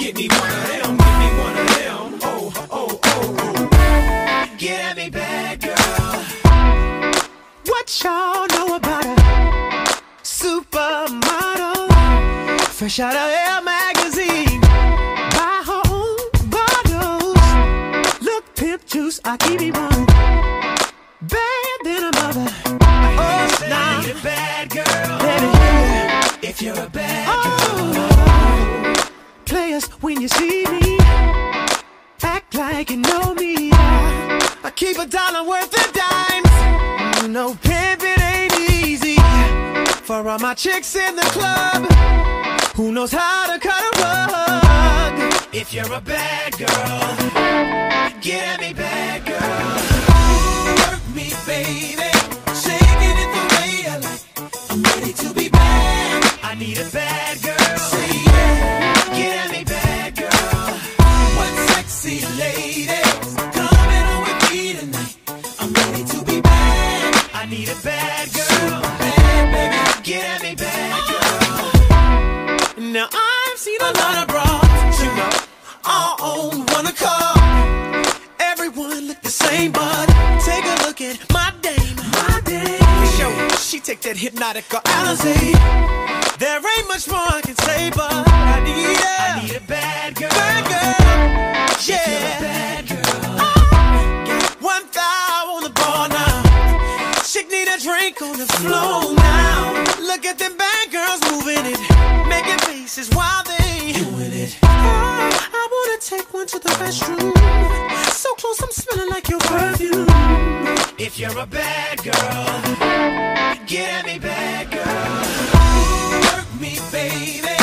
Give me one of them, give me one of them. Oh, oh, oh, oh. Get at me, bad girl. What y'all know about a supermodel? Fresh out of Elle magazine. Buy her own bottles. Look, pimp juice, I keep it one. Bad than a mother. Oh, now I need a bad girl. Baby, if you're a bad girl. Players, when you see me, act like you know me. I keep a dollar worth of dimes. No pimping ain't easy. For all my chicks in the club, who knows how to cut a rug? If you're a bad girl, get at me, bad girl. Work me, baby, shaking it the way I like. I'm ready to be bad. I need a bad girl. Say yeah, get at me, bad girl. What sexy ladies coming on with me tonight? I'm ready to be bad. I need a bad girl. So bad, baby, get at me, bad girl. Now I've seen a lot of bras, you know, all on one accord. Everyone look the same, but take a look at my dame. My dame. For sure, she take that hypnotic or Alizé. There ain't much more I can say, but I need a bad girl. Bad girl. Yeah. If you're a bad girl. Got one thigh on the bar now. Chick need a drink on the floor now. Look at them bad girls moving it, making faces while they doing it. I wanna take one to the restroom. So close, I'm smelling like your perfume. If you're a bad girl, get at me, bad girl. Work me, baby,